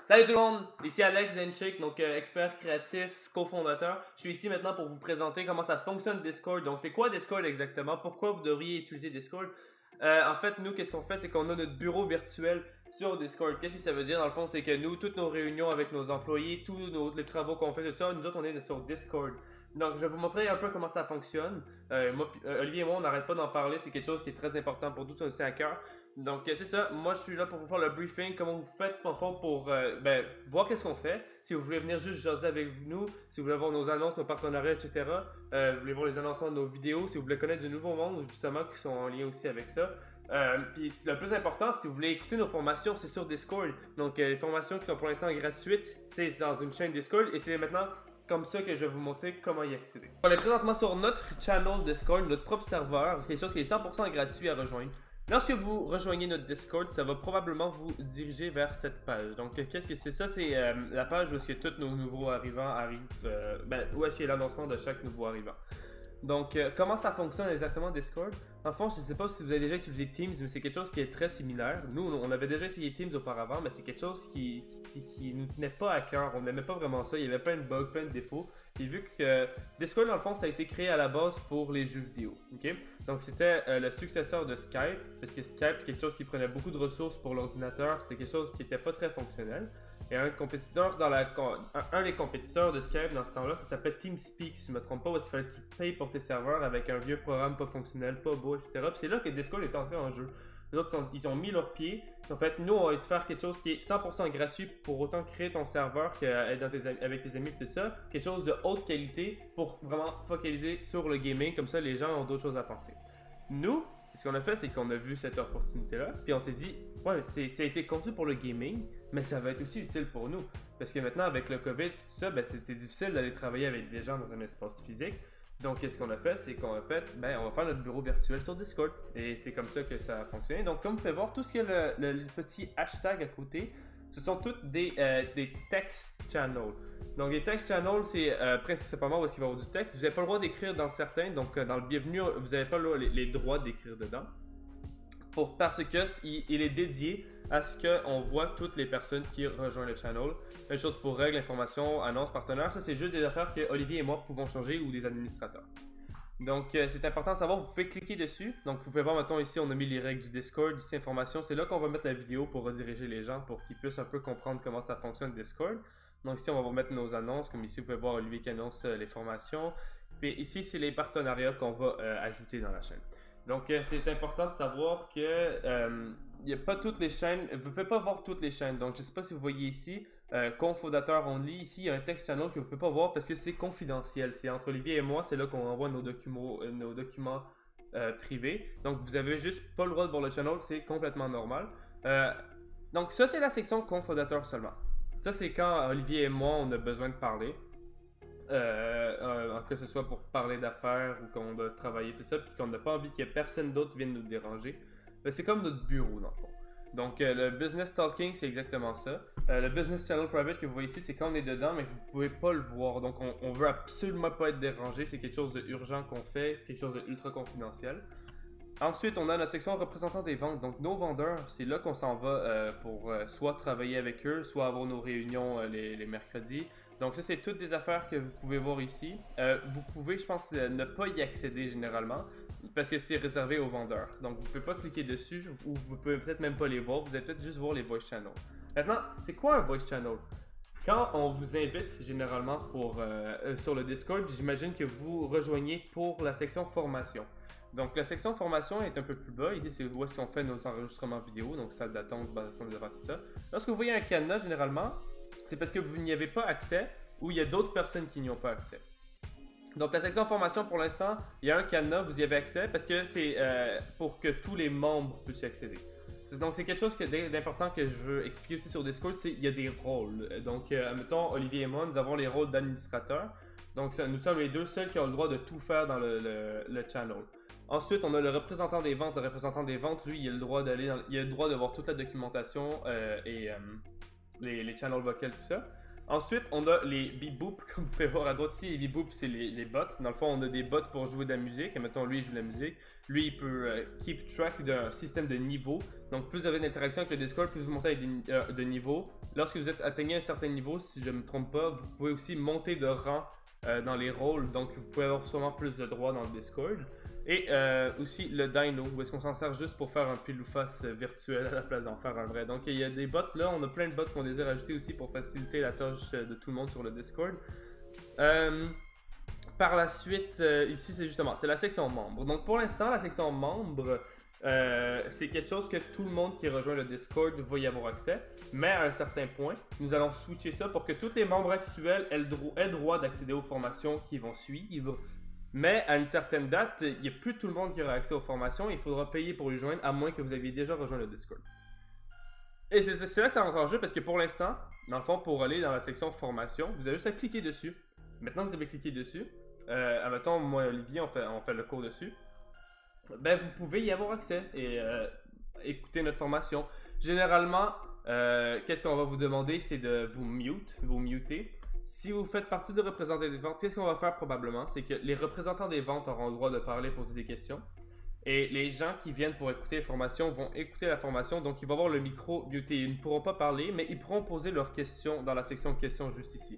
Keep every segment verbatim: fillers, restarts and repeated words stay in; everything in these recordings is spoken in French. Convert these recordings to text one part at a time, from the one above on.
Salut tout le monde, ici Alex Zenchik, donc euh, expert créatif, cofondateur. Je suis ici maintenant pour vous présenter comment ça fonctionne Discord. Donc c'est quoi Discord exactement? Pourquoi vous devriez utiliser Discord? Euh, en fait, nous, qu'est-ce qu'on fait? C'est qu'on a notre bureau virtuel sur Discord. Qu'est-ce que ça veut dire dans le fond? C'est que nous, toutes nos réunions avec nos employés, tous nos, les travaux qu'on fait, tout ça, nous autres, on est sur Discord. Donc, je vais vous montrer un peu comment ça fonctionne. Euh, moi, euh, Olivier et moi, on n'arrête pas d'en parler. C'est quelque chose qui est très important pour nous, c'est à cœur. Donc, euh, c'est ça. Moi, je suis là pour vous faire le briefing. Comment vous faites, en fond, pour euh, ben, voir qu'est-ce qu'on fait. Si vous voulez venir juste jaser avec nous, si vous voulez voir nos annonces, nos partenariats, et cetera. Euh, vous voulez voir les annonceurs de nos vidéos, si vous voulez connaître du nouveau monde, justement, qui sont en lien aussi avec ça. Euh, Puis le plus important, si vous voulez écouter nos formations, c'est sur Discord. Donc, euh, les formations qui sont pour l'instant gratuites, c'est dans une chaîne Discord. Et c'est maintenant comme ça que je vais vous montrer comment y accéder. On est présentement sur notre channel Discord, notre propre serveur, quelque chose qui est cent pour cent gratuit à rejoindre. Lorsque vous rejoignez notre Discord, ça va probablement vous diriger vers cette page. Donc, qu'est-ce que c'est ça? C'est euh, la page où est-ce que tous nos nouveaux arrivants arrivent, euh, ben, où est-ce qu'il y a l'annoncement de chaque nouveau arrivant. Donc, euh, comment ça fonctionne exactement Discord? En fond, je ne sais pas si vous avez déjà utilisé Teams, mais c'est quelque chose qui est très similaire. Nous, on avait déjà essayé Teams auparavant, mais c'est quelque chose qui, qui, qui nous tenait pas à cœur. On n'aimait pas vraiment ça. Il y avait plein de bugs, plein de défauts. Et vu que euh, Discord, dans le fond, ça a été créé à la base pour les jeux vidéo. Okay? Donc, c'était euh, le successeur de Skype, parce que Skype, c'est quelque chose qui prenait beaucoup de ressources pour l'ordinateur. C'était quelque chose qui n'était pas très fonctionnel. Et un compétiteur dans la un, un des compétiteurs de Skype dans ce temps-là, ça s'appelle TeamSpeak, si je ne me trompe pas, parce qu'il fallait que tu payes pour tes serveurs avec un vieux programme pas fonctionnel, pas beau, et cetera. Puis c'est là que Discord est entré en jeu. Les autres, sont, ils ont mis leurs pieds. En fait, nous, on va te faire quelque chose qui est cent pour cent gratuit pour autant créer ton serveur qu'être dans tes, avec tes amis et tout ça. Quelque chose de haute qualité pour vraiment focaliser sur le gaming. Comme ça, les gens ont d'autres choses à penser. Nous, ce qu'on a fait, c'est qu'on a vu cette opportunité-là, puis on s'est dit, ouais, c'est, ça a été conçu pour le gaming, mais ça va être aussi utile pour nous. Parce que maintenant, avec le COVID, tout ça, ben, c'était difficile d'aller travailler avec des gens dans un espace physique. Donc, qu'est-ce qu'on a fait? C'est qu'on a fait, ben, on va faire notre bureau virtuel sur Discord. Et c'est comme ça que ça a fonctionné. Donc, comme vous pouvez voir, tout ce qui a le, le, le petit hashtag à côté, ce sont toutes des, euh, des text channels. Donc, les text channels, c'est euh, principalement où il va y avoir du texte. Vous n'avez pas le droit d'écrire dans certains. Donc, euh, dans le bienvenu, vous n'avez pas le, les, les droits d'écrire dedans. Pour, parce que il, il est dédié à ce qu'on voit toutes les personnes qui rejoignent le channel. Même chose pour règles, informations, annonces, partenaires. Ça, c'est juste des affaires que Olivier et moi pouvons changer ou des administrateurs. Donc, euh, c'est important de savoir, vous pouvez cliquer dessus. Donc, vous pouvez voir, maintenant ici, on a mis les règles du Discord, ici, information. C'est là qu'on va mettre la vidéo pour rediriger les gens, pour qu'ils puissent un peu comprendre comment ça fonctionne Discord. Donc, ici, on va vous mettre nos annonces. Comme ici, vous pouvez voir Olivier qui annonce euh, les formations. Puis ici, c'est les partenariats qu'on va euh, ajouter dans la chaîne. Donc, euh, c'est important de savoir que euh, il n'y a pas toutes les chaînes, vous ne pouvez pas voir toutes les chaînes. Donc, je ne sais pas si vous voyez ici, euh, cofondateur only, ici, il y a un text channel que vous ne pouvez pas voir parce que c'est confidentiel. C'est entre Olivier et moi, c'est là qu'on envoie nos documents, euh, nos documents euh, privés. Donc, vous avez juste pas le droit de voir le channel, c'est complètement normal. Euh, donc, ça, c'est la section cofondateur seulement. Ça, c'est quand Olivier et moi, on a besoin de parler. Euh, euh, que ce soit pour parler d'affaires ou qu'on doit travailler tout ça, puis qu'on n'a pas envie que personne d'autre vienne nous déranger. Ben, c'est comme notre bureau dans le fond. Donc euh, le business talking, c'est exactement ça. Euh, le business channel private que vous voyez ici, c'est quand on est dedans, mais que vous pouvez pas le voir. Donc on, on veut absolument pas être dérangé. C'est quelque chose d'urgent qu'on fait, quelque chose d'ultra confidentiel. Ensuite, on a notre section représentant des ventes. Donc, nos vendeurs, c'est là qu'on s'en va euh, pour euh, soit travailler avec eux, soit avoir nos réunions euh, les, les mercredis. Donc, ça, c'est toutes des affaires que vous pouvez voir ici. Euh, vous pouvez, je pense, euh, ne pas y accéder généralement parce que c'est réservé aux vendeurs. Donc, vous ne pouvez pas cliquer dessus ou vous pouvez peut-être même pas les voir. Vous allez peut-être juste voir les voice channels. Maintenant, c'est quoi un voice channel? Quand on vous invite généralement pour, euh, euh, sur le Discord, j'imagine que vous rejoignez pour la section formation. Donc, la section formation est un peu plus bas. Ici, c'est où est-ce qu'on fait nos enregistrements vidéo, donc salle d'attente, basation des affaires, tout ça. Lorsque vous voyez un cadenas, généralement, c'est parce que vous n'y avez pas accès ou il y a d'autres personnes qui n'y ont pas accès. Donc, la section formation, pour l'instant, il y a un cadenas, vous y avez accès parce que c'est euh, pour que tous les membres puissent y accéder. Donc, c'est quelque chose d'important que je veux expliquer aussi sur Discord, c'est qu'il y a des rôles. Donc, euh, admettons, Olivier et moi, nous avons les rôles d'administrateurs. Donc, nous sommes les deux seuls qui ont le droit de tout faire dans le, le, le channel. Ensuite, on a le représentant des ventes. Le représentant des ventes, lui, il a le droit d'aller, il a le droit de voir toute la documentation euh, et euh, les, les channels vocals, tout ça. Ensuite, on a les beep-boop, comme vous pouvez voir à droite ici. Les beep-boop, c'est les, les bots. Dans le fond, on a des bots pour jouer de la musique. Et mettons, lui, il joue de la musique. Lui, il peut euh, keep track d'un système de niveau. Donc, plus vous avez d'interaction avec le Discord, plus vous montez avec des, euh, de niveau. Lorsque vous êtes atteignez un certain niveau, si je ne me trompe pas, vous pouvez aussi monter de rang euh, dans les rôles. Donc, vous pouvez avoir sûrement plus de droits dans le Discord. Et euh, aussi le Dino, où est-ce qu'on s'en sert juste pour faire un pile ou face virtuel à la place d'en faire un vrai. Donc il y a des bots là, on a plein de bots qu'on désire ajouter aussi pour faciliter la tâche de tout le monde sur le Discord. Euh, par la suite, euh, ici c'est justement, c'est la section membres. Donc pour l'instant, la section membres, euh, c'est quelque chose que tout le monde qui rejoint le Discord va y avoir accès. Mais à un certain point, nous allons switcher ça pour que tous les membres actuels aient, dro aient droit d'accéder aux formations qui vont suivre. Mais à une certaine date, il n'y a plus tout le monde qui aura accès aux formations. Il faudra payer pour les joindre, à moins que vous aviez déjà rejoint le Discord. Et c'est là que ça rentre en jeu, parce que pour l'instant, dans le fond, pour aller dans la section formation, vous avez juste à cliquer dessus. Maintenant que vous avez cliqué dessus, euh, admettons, moi et Olivier, on fait, on fait le cours dessus. Ben, vous pouvez y avoir accès et euh, écouter notre formation. Généralement, euh, qu'est-ce qu'on va vous demander, c'est de vous mute, vous muter. Si vous faites partie de représentants des ventes, qu'est-ce qu'on va faire probablement? C'est que les représentants des ventes auront le droit de parler, poser des questions. Et les gens qui viennent pour écouter les formations vont écouter la formation. Donc, ils vont avoir le micro muté. Ils ne pourront pas parler, mais ils pourront poser leurs questions dans la section questions juste ici.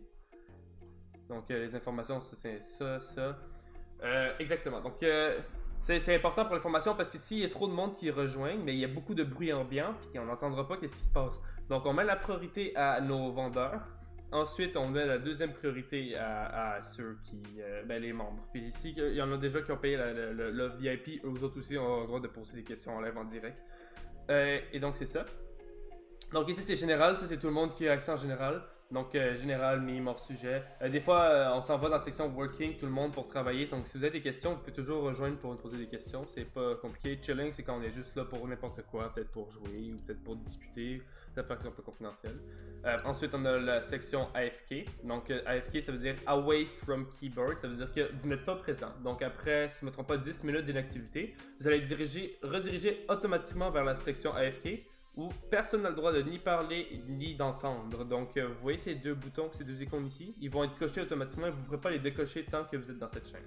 Donc, euh, les informations, c'est ça, ça. Euh, exactement. Donc, euh, c'est important pour les formations parce que s'il y a trop de monde qui rejoignent, mais il y a beaucoup de bruit ambiant, puis on n'entendra pas qu'est-ce qui se passe. Donc, on met la priorité à nos vendeurs. Ensuite, on met la deuxième priorité à, à ceux qui, euh, ben, les membres. Puis ici, il y en a déjà qui ont payé la, la, la, le V I P, eux autres aussi ont le droit de poser des questions en live en direct. Euh, et donc, c'est ça. Donc ici, c'est général, ça c'est tout le monde qui a accès en général. Donc, euh, général, mime, hors sujet. Euh, des fois, euh, on s'en va dans la section working, tout le monde pour travailler. Donc, si vous avez des questions, vous pouvez toujours rejoindre pour nous poser des questions. C'est pas compliqué. Chilling, c'est quand on est juste là pour n'importe quoi, peut-être pour jouer ou peut-être pour discuter. Ça fait un peu confidentiel. Euh, ensuite, on a la section A F K. Donc, euh, A F K, ça veut dire Away from Keyboard. Ça veut dire que vous n'êtes pas présent. Donc, après, si je ne me trompe pas, dix minutes d'inactivité, vous allez diriger, rediriger automatiquement vers la section A F K où personne n'a le droit de ni parler ni d'entendre. Donc, euh, vous voyez ces deux boutons, ces deux icônes ici, ils vont être cochés automatiquement et vous ne pourrez pas les décocher tant que vous êtes dans cette chaîne.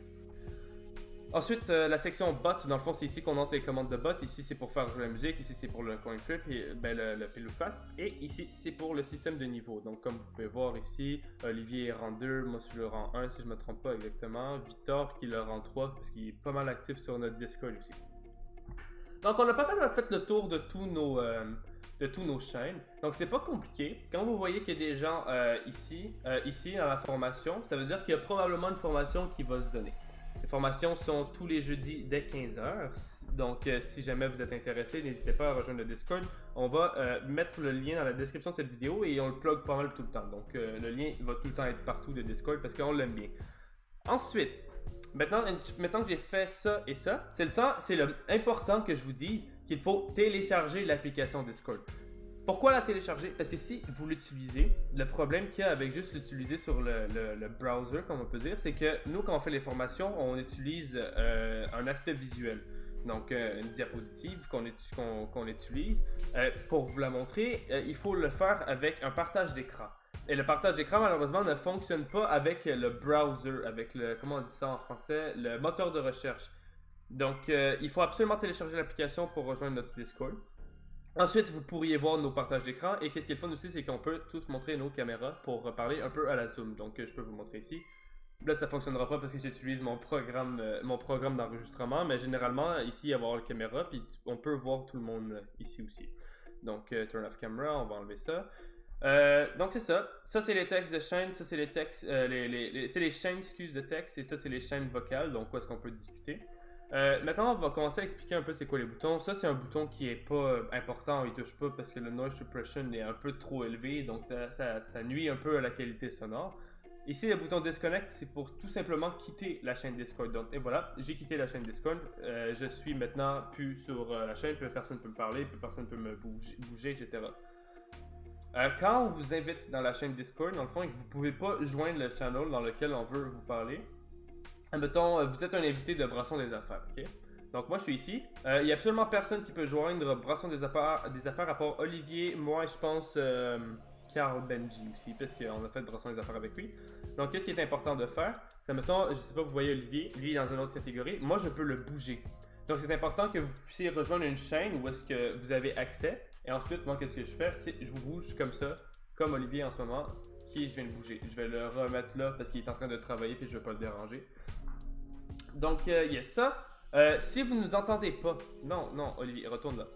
Ensuite, euh, la section bot, dans le fond, c'est ici qu'on entre les commandes de bot. Ici, c'est pour faire jouer la musique. Ici, c'est pour le coin flip, et, ben, le, le pile ou face. Et ici, c'est pour le système de niveau. Donc, comme vous pouvez voir ici, Olivier est rang deux, moi, je suis le rang un, si je ne me trompe pas exactement. Victor, qui est le rang trois, parce qu'il est pas mal actif sur notre Discord aussi. Donc, on n'a pas fait, fait le tour de tous nos, euh, de tous nos chaînes. Donc, c'est pas compliqué. Quand vous voyez qu'il y a des gens euh, ici, euh, ici, dans la formation, ça veut dire qu'il y a probablement une formation qui va se donner. Les formations sont tous les jeudis dès quinze heures. Donc, euh, si jamais vous êtes intéressé, n'hésitez pas à rejoindre le Discord. On va euh, mettre le lien dans la description de cette vidéo et on le plug pas mal tout le temps. Donc, euh, le lien va tout le temps être partout de Discord parce qu'on l'aime bien. Ensuite, maintenant, maintenant que j'ai fait ça et ça, c'est le temps, c'est important que je vous dise qu'il faut télécharger l'application Discord. Pourquoi la télécharger? Parce que si vous l'utilisez, le problème qu'il y a avec juste l'utiliser sur le, le, le browser, comme on peut dire, c'est que nous, quand on fait les formations, on utilise euh, un aspect visuel. Donc, euh, une diapositive qu'on qu'on, qu'on utilise. Euh, pour vous la montrer, euh, il faut le faire avec un partage d'écran. Et le partage d'écran, malheureusement, ne fonctionne pas avec le browser, avec le, comment on dit ça en français, le moteur de recherche. Donc, euh, il faut absolument télécharger l'application pour rejoindre notre Discord. Ensuite, vous pourriez voir nos partages d'écran. Et qu'est-ce qui est le fun aussi, c'est qu'on peut tous montrer nos caméras pour parler un peu à la zoom. Donc, je peux vous montrer ici. Là, ça ne fonctionnera pas parce que j'utilise mon programme, euh, mon programme d'enregistrement. Mais généralement, ici, il va y avoir la caméra. Puis, on peut voir tout le monde euh, ici aussi. Donc, euh, turn off camera, on va enlever ça. Euh, donc, c'est ça. Ça, c'est les textes de chaîne. Ça, c'est les textes, euh, les, les, les, c'est les chaînes, excuse, de texte. Et ça, c'est les chaînes vocales. Donc, où est-ce qu'on peut discuter. Euh, maintenant, on va commencer à expliquer un peu c'est quoi les boutons. Ça, c'est un bouton qui est pas euh, important, il touche pas parce que le noise suppression est un peu trop élevé, donc ça, ça, ça nuit un peu à la qualité sonore. Ici, le bouton disconnect, c'est pour tout simplement quitter la chaîne Discord. Donc, et voilà, j'ai quitté la chaîne Discord. Euh, je suis maintenant plus sur euh, la chaîne, plus personne ne peut me parler, plus personne ne peut me bouger, bouger et cetera. Euh, quand on vous invite dans la chaîne Discord, dans le fond, et que vous ne pouvez pas joindre le channel dans lequel on veut vous parler, admettons, vous êtes un invité de Brasson des Affaires, ok? Donc moi je suis ici. Il euh, n'y a absolument personne qui peut joindre Brasson des Affaires, des affaires à part Olivier, moi je pense, euh, Carl Benji aussi, parce qu'on a fait brosser des affaires avec lui. Donc, qu'est-ce qui est important de faire? C'est, mettons, je sais pas, vous voyez Olivier, lui est dans une autre catégorie. Moi, je peux le bouger. Donc, c'est important que vous puissiez rejoindre une chaîne où est-ce que vous avez accès. Et ensuite, moi, qu'est-ce que je fais? T'sais, je vous bouge comme ça, comme Olivier en ce moment, qui je viens de bouger. Je vais le remettre là parce qu'il est en train de travailler puis je vais pas le déranger. Donc, il euh, y a ça. Euh, si vous ne nous entendez pas... Non, non, Olivier, retourne là.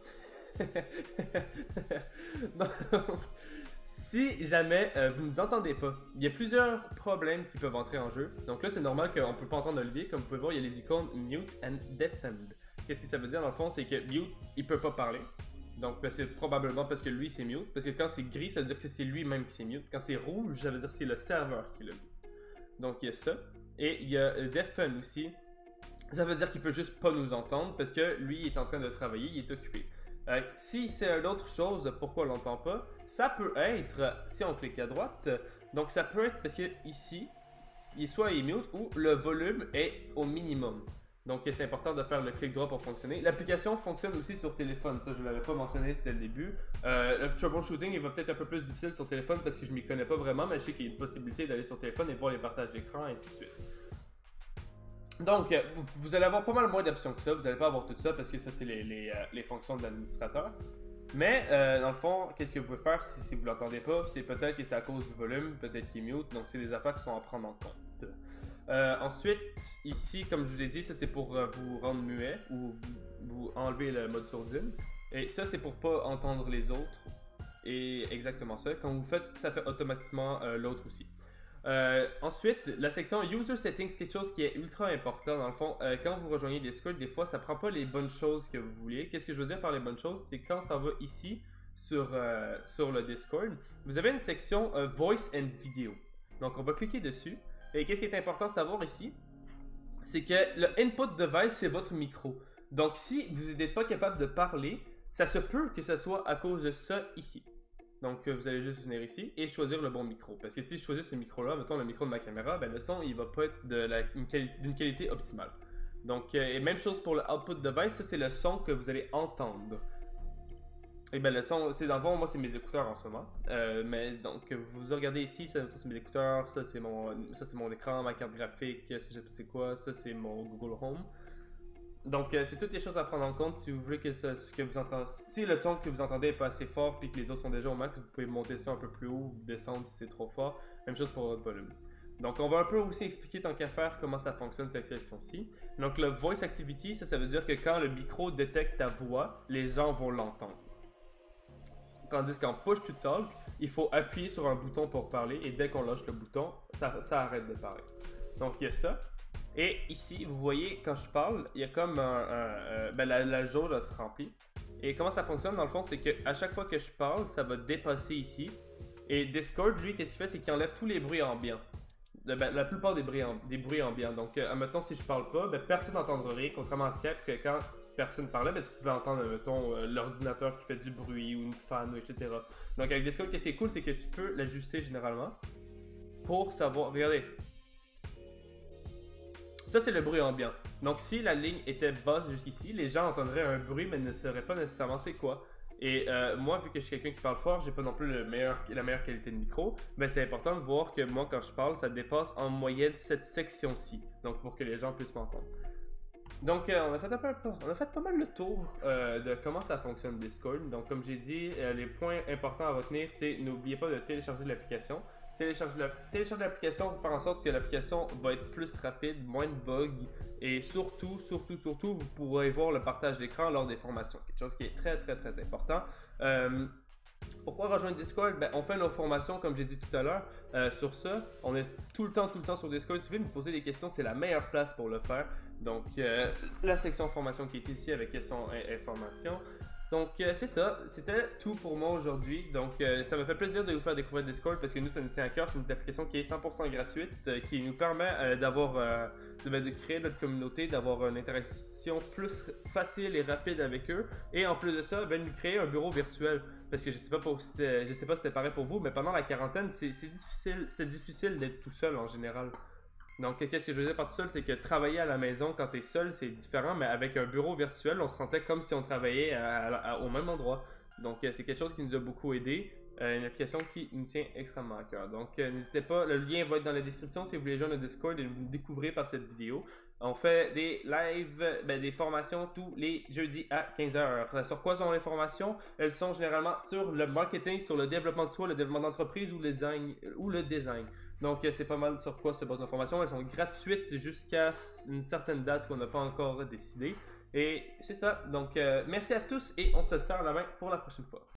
Donc, si jamais euh, vous ne nous entendez pas, il y a plusieurs problèmes qui peuvent entrer en jeu. Donc là, c'est normal qu'on ne peut pas entendre Olivier. Comme vous pouvez voir, il y a les icônes Mute and Deafened. Qu'est-ce que ça veut dire dans le fond? C'est que Mute, il peut pas parler. Donc c'est probablement parce que lui, c'est Mute. Parce que quand c'est gris, ça veut dire que c'est lui-même qui c'est Mute. Quand c'est rouge, ça veut dire que c'est le serveur qui l'a mute. Donc il y a ça. Et il y a Deafen aussi. Ça veut dire qu'il peut juste pas nous entendre parce que lui, il est en train de travailler, il est occupé. Euh, si c'est une autre chose, pourquoi on l'entend pas, ça peut être, si on clique à droite, donc ça peut être parce que ici, il soit il est mute ou le volume est au minimum. Donc c'est important de faire le clic droit pour fonctionner. L'application fonctionne aussi sur téléphone, ça je ne l'avais pas mentionné dès le début. Euh, le troubleshooting il va peut-être un peu plus difficile sur téléphone parce que je m'y connais pas vraiment, mais je sais qu'il y a une possibilité d'aller sur téléphone et voir les partages d'écran et ainsi de suite. Donc, vous allez avoir pas mal moins d'options que ça. Vous n'allez pas avoir tout ça parce que ça, c'est les, les, euh, les fonctions de l'administrateur. Mais, euh, dans le fond, qu'est-ce que vous pouvez faire si, si vous ne l'entendez pas? C'est peut-être que c'est à cause du volume, peut-être qu'il est mute. Donc, c'est des affaires qui sont à prendre en compte. Euh, ensuite, ici, comme je vous ai dit, ça c'est pour euh, vous rendre muet ou vous enlever le mode sourdine. Et ça, c'est pour pas entendre les autres. Et exactement ça. Quand vous faites, ça fait automatiquement euh, l'autre aussi. Euh, ensuite, la section User Settings, c'est quelque chose qui est ultra important. Dans le fond, euh, quand vous rejoignez Discord, des fois, ça prend pas les bonnes choses que vous vouliez. Qu'est-ce que je veux dire par les bonnes choses? C'est quand ça va ici, sur, euh, sur le Discord, vous avez une section euh, Voice and Video. Donc, on va cliquer dessus. Et qu'est-ce qui est important de savoir ici? C'est que le input device, c'est votre micro. Donc, si vous n'êtes pas capable de parler, ça se peut que ce soit à cause de ça ici. Donc, vous allez juste venir ici et choisir le bon micro. Parce que si je choisis ce micro-là, mettons le micro de ma caméra, ben le son, il va pas être d'une quali qualité optimale. Donc, euh, et même chose pour le output device, ça c'est le son que vous allez entendre. Et ben le son, c'est dans le fond, moi c'est mes écouteurs en ce moment. Euh, mais donc, vous regardez ici, ça, ça c'est mes écouteurs, ça c'est mon, ça c'est mon écran, ma carte graphique, je sais pas c'est quoi, ça c'est mon Google Home. Donc, euh, c'est toutes les choses à prendre en compte si vous voulez que, ça, que vous entendez. Si le ton que vous entendez n'est pas assez fort puis que les autres sont déjà au max, vous pouvez monter ça un peu plus haut ou descendre si c'est trop fort. Même chose pour votre volume. Donc, on va un peu aussi expliquer tant qu'à faire comment ça fonctionne cette section-ci. Donc, le Voice Activity, ça, ça veut dire que quand le micro détecte ta voix, les gens vont l'entendre. Tandis qu'en Push to Talk, il faut appuyer sur un bouton pour parler et dès qu'on lâche le bouton, ça, ça arrête de parler. Donc, il y a ça. Et ici, vous voyez, quand je parle, il y a comme un... un euh, ben la, la jauge elle se remplit. Et comment ça fonctionne dans le fond, c'est qu'à chaque fois que je parle, ça va dépasser ici. Et Discord, lui, qu'est-ce qu'il fait, c'est qu'il enlève tous les bruits ambiants. Ben, la plupart des bruits, des bruits ambiants. Donc, euh, admettons, si je parle pas, ben, personne n'entendra rien, contrairement à Skype, que quand personne parlait, ben, tu pouvais entendre, mettons, euh, l'ordinateur qui fait du bruit ou une fan, et cetera. Donc, avec Discord, ce qui est cool, c'est que tu peux l'ajuster généralement pour savoir... Regardez. Ça, c'est le bruit ambiant. Donc, si la ligne était basse jusqu'ici, les gens entendraient un bruit, mais ne sauraient pas nécessairement c'est quoi. Et euh, moi, vu que je suis quelqu'un qui parle fort, j'ai pas non plus le meilleur, la meilleure qualité de micro, mais c'est important de voir que moi, quand je parle, ça dépasse en moyenne cette section-ci. Donc, pour que les gens puissent m'entendre. Donc, euh, on, a fait un peu, on a fait pas mal le tour euh, de comment ça fonctionne Discord. Donc, comme j'ai dit, euh, les points importants à retenir, c'est n'oubliez pas de télécharger l'application. Télécharger l'application pour faire en sorte que l'application va être plus rapide, moins de bugs et surtout, surtout, surtout, vous pourrez voir le partage d'écran lors des formations. Quelque chose qui est très, très, très important. Euh, pourquoi rejoindre Discord? Ben, on fait nos formations, comme j'ai dit tout à l'heure, euh, sur ça. On est tout le temps, tout le temps sur Discord. Si vous voulez me poser des questions, c'est la meilleure place pour le faire. Donc, euh, la section formation qui est ici avec questions et informations. Donc, euh, c'est ça. C'était tout pour moi aujourd'hui. Donc, euh, ça me fait plaisir de vous faire découvrir Discord parce que nous, ça nous tient à cœur. C'est une application qui est cent pour cent gratuite, euh, qui nous permet euh, d'avoir, euh, de, de créer notre communauté, d'avoir une interaction plus facile et rapide avec eux. Et en plus de ça, ben, nous créer un bureau virtuel. Parce que je sais pas, pour, je sais pas si c'était pareil pour vous, mais pendant la quarantaine, c'est difficile, c'est difficile d'être tout seul en général. Donc, qu'est-ce que je veux dire par tout seul, c'est que travailler à la maison quand tu es seul, c'est différent, mais avec un bureau virtuel, on se sentait comme si on travaillait à, à, à, au même endroit. Donc, c'est quelque chose qui nous a beaucoup aidé. Euh, une application qui nous tient extrêmement à cœur. Donc, euh, n'hésitez pas, le lien va être dans la description si vous voulez joindre le Discord et nous découvrir par cette vidéo. On fait des lives, ben, des formations tous les jeudis à quinze heures. Sur quoi sont les formations? Elles sont généralement sur le marketing, sur le développement de soi, le développement d'entreprise ou le design. Ou le design. Donc, euh, c'est pas mal sur quoi se base nos formations. Elles sont gratuites jusqu'à une certaine date qu'on n'a pas encore décidé. Et c'est ça. Donc, euh, merci à tous et on se serre la main pour la prochaine fois.